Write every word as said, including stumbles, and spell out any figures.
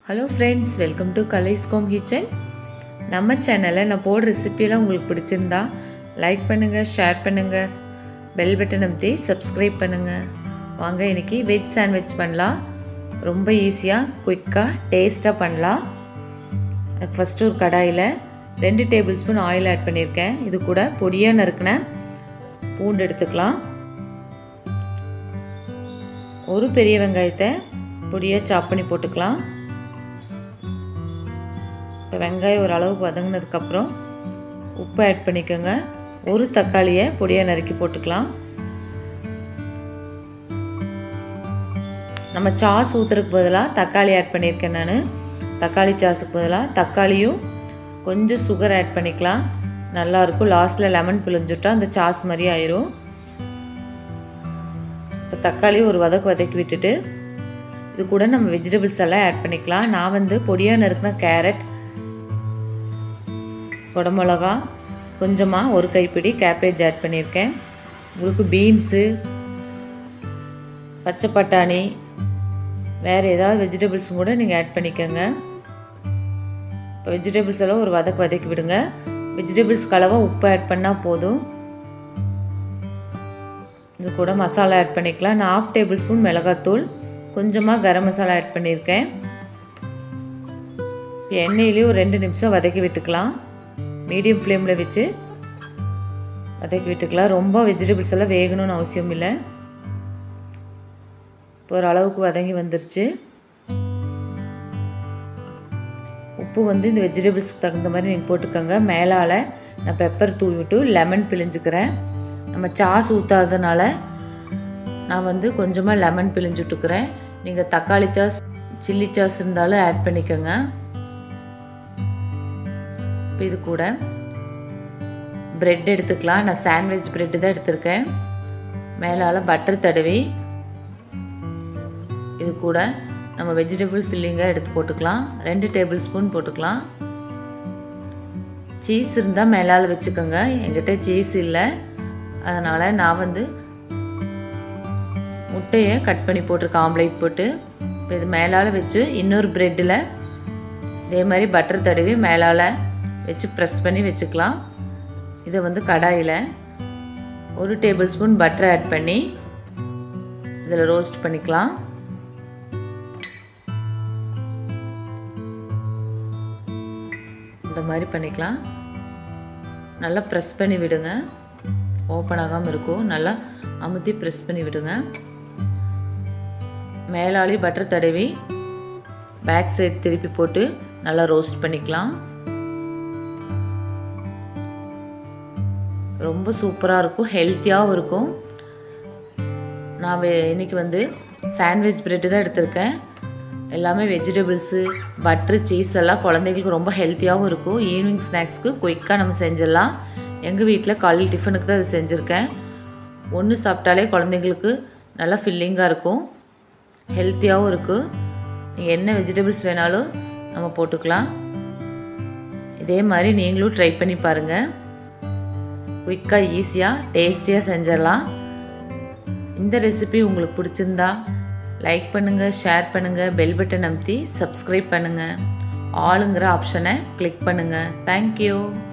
Hello friends, welcome to Kalai's Home Kitchen. நம்ம சேனல்ல நான் போடுற ரெசிபி எல்லாம் உங்களுக்கு பிடிச்சிருந்தா லைக் பண்ணுங்க, ஷேர் பண்ணுங்க, பெல் பட்டன் அமுத்தி Subscribe பண்ணுங்க. வாங்க இன்னைக்கு வெஜ் சாண்ட்விச் பண்ணலாம். ரொம்ப ஈஸியா, குயிக்கா, டேஸ்டா பண்ணலாம். அதுக்கு ஃபர்ஸ்ட் ஒரு கடாயில ரெண்டு டேபிள்ஸ்பூன் ஆயில் ஆட் பண்ணிருக்கேன். இது கூட பொடியா நறுக்குன பூண்டு எடுத்துக்கலாம். ஒரு பெரிய வெங்காயத்தை பொடியா சாப் பண்ணி போட்டுக்கலாம். வெங்காயம் ஒரு அளவுக்கு வதங்கினதுக்கு அப்புறம் உப்பு ஆட் பண்ணிக்கோங்க. ஒரு தக்காளியை பொடியா நறுக்கி போட்டுக்கலாம். நம்ம சாஸ் ஊத்துறதுக்கு பதிலாக தக்காளி ஆட் பண்ணியிருக்கேன். நான் தக்காளி சாஸுக்கு பதிலாக தக்காளியும் கொஞ்சம் சுகர் ஆட் பண்ணிக்கலாம். நல்லா இருக்கும். லாஸ்ட்ல லெமன் பிழிஞ்சுட்டா அந்த சாஸ் மாதிரி ஆயிரும். இப்போ தக்காளி ஒரு வதக்கு வதக்கி விட்டுட்டு இது கூட நம்ம வெஜிடபிள்ஸ் எல்லாம் ஆட் பண்ணிக்கலாம். நான் வந்து பொடியா நறுக்குன கேரட், குடமிளகா, கொஞ்சமாக ஒரு கைப்பிடி கேபேஜ் ஆட் பண்ணியிருக்கேன். உங்களுக்கு பீன்ஸு, பச்சை பட்டாணி, வேறு ஏதாவது வெஜிடபிள்ஸும் கூட நீங்கள் ஆட் பண்ணிக்கோங்க. இப்போ வெஜிடபிள்ஸ் எல்லாம் ஒரு வதக்கு வதக்கி விடுங்க. வெஜிடபிள்ஸ் கலவாக உப்பு ஆட் பண்ணால் போதும். இது கூட மசாலா ஆட் பண்ணிக்கலாம். நான் ஹாஃப் டேபிள் ஸ்பூன் மிளகாத்தூள், கொஞ்சமாக கரம் மசாலா ஆட் பண்ணியிருக்கேன். எண்ணெயிலேயே ஒரு ரெண்டு நிமிஷம் வதக்கி விட்டுக்கலாம். மீடியம் ஃப்ளேமில் வச்சு வதக்கி விட்டுக்கலாம். ரொம்ப வெஜிடபிள்ஸ் எல்லாம் வேகணும்னு அவசியம் இல்லை. இப்போ ஒரு அளவுக்கு வதங்கி வந்துருச்சு. உப்பு வந்து இந்த வெஜிடபிள்ஸ்க்கு தகுந்த மாதிரி நீங்கள் போட்டுக்கோங்க. மேலால் நான் பெப்பர் தூவி விட்டு லெமன் பிழிஞ்சுக்கிறேன். நம்ம சாஸ் ஊற்றாததுனால நான் வந்து கொஞ்சமாக லெமன் பிழிஞ்சு விட்டுக்கிறேன். நீங்கள் தக்காளி சாஸ், சில்லி சாஸ் இருந்தாலும் ஆட் பண்ணிக்கோங்க. இப்போ இது கூட பிரெட் எடுத்துக்கலாம். நான் சாண்ட்விச் பிரெட்டு தான் எடுத்திருக்கேன். மேலால் பட்டர் தடவி இது கூட நம்ம வெஜிடபிள் ஃபில்லிங்காக எடுத்து போட்டுக்கலாம். ரெண்டு டேபிள் ஸ்பூன் போட்டுக்கலாம். சீஸ் இருந்தால் மேலால் வச்சுக்கோங்க. என்கிட்ட சீஸ் இல்லை, அதனால் நான் வந்து முட்டையை கட் பண்ணி போட்டிருக்கேன், ஆம்லேட் போட்டு. இப்போ இது மேலால் வச்சு இன்னொரு ப்ரெட்டில் இதே மாதிரி பட்டர் தடவி மேலால் வச்சு ப்ரெஸ் பண்ணி வச்சுக்கலாம். இதை வந்து கடாயில் ஒரு டேபிள் ஸ்பூன் பட்டர் ஆட் பண்ணி இதில் ரோஸ்ட் பண்ணிக்கலாம். இந்த மாதிரி பண்ணிக்கலாம். நல்லா ப்ரெஸ் பண்ணி விடுங்க. ஓப்பன் ஆகாமல் இருக்கும். நல்லா அமுத்தி ப்ரெஸ் பண்ணி விடுங்க. மேலாளி பட்டர் தடவி பேக் சைடு திருப்பி போட்டு நல்லா ரோஸ்ட் பண்ணிக்கலாம். ரொம்ப சூப்பராக இருக்கும், ஹெல்த்தியாகவும் இருக்கும். நான் இன்றைக்கி வந்து சாண்ட்விச் பிரெட்டு தான் எடுத்திருக்கேன். எல்லாமே வெஜிடபிள்ஸு, பட்ரு, சீஸ் எல்லாம் குழந்தைங்களுக்கு ரொம்ப ஹெல்த்தியாகவும் இருக்கும். ஈவினிங் ஸ்நாக்ஸ்க்கு குயிக்காக நம்ம செஞ்சிடலாம். எங்கள் வீட்டில் காலையில் டிஃபனுக்கு தான் இது செஞ்சுருக்கேன். ஒன்று சாப்பிட்டாலே குழந்தைங்களுக்கு நல்லா ஃபில்லிங்காக இருக்கும், ஹெல்த்தியாகவும் இருக்கும். நீங்கள் என்ன வெஜிடபிள்ஸ் வேணாலும் நம்ம போட்டுக்கலாம். இதே மாதிரி நீங்களும் ட்ரை பண்ணி பாருங்கள். குயிக்காக, ஈஸியாக, டேஸ்டியாக செஞ்சிடலாம். இந்த ரெசிபி உங்களுக்கு பிடிச்சிருந்தா லைக் பண்ணுங்கள், ஷேர் பண்ணுங்கள், பெல் பட்டன் அமுத்தி Subscribe பண்ணுங்கள். ஆளுங்கிற ஆப்ஷனை கிளிக் பண்ணுங்கள். தேங்க்யூ.